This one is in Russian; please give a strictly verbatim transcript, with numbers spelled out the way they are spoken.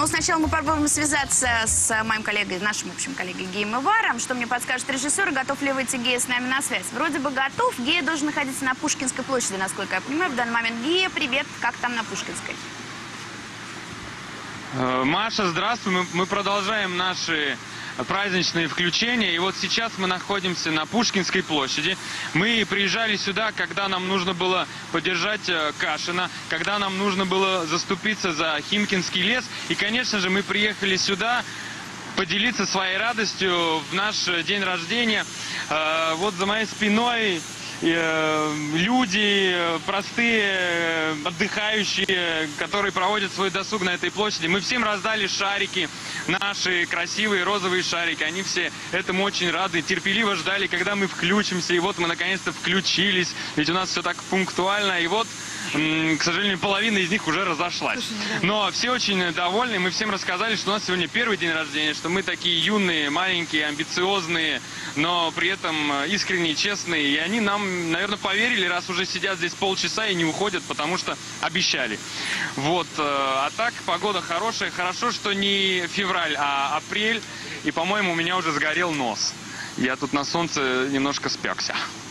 Но сначала мы попробуем связаться с моим коллегой, нашим общим коллегой Геем Иваром. Что мне подскажет режиссер, готов ли выйти Гея с нами на связь? Вроде бы готов. Гея должен находиться на Пушкинской площади, насколько я понимаю. В данный момент Гея, привет, как там на Пушкинской? Маша, здравствуй. Мы, мы продолжаем наши праздничные включения. И вот сейчас мы находимся на Пушкинской площади. Мы приезжали сюда, когда нам нужно было поддержать Кашина, когда нам нужно было заступиться за Химкинский лес. И, конечно же, мы приехали сюда поделиться своей радостью в наш день рождения. Вот за моей спиной люди простые, отдыхающие, которые проводят свой досуг на этой площади. Мы всем раздали шарики, наши красивые розовые шарики. Они все этому очень рады, терпеливо ждали, когда мы включимся. И вот мы наконец-то включились, ведь у нас все так пунктуально. И вот, к сожалению, половина из них уже разошлась. Но все очень довольны. Мы всем рассказали, что у нас сегодня первый день рождения, что мы такие юные, маленькие, амбициозные, но при этом искренние, честные. И они нам, наверное, поверили, раз уже сидят здесь полчаса и не уходят, потому что обещали. Вот. А так, погода хорошая. Хорошо, что не февраль, а апрель. И, по-моему, у меня уже сгорел нос. Я тут на солнце немножко спекся.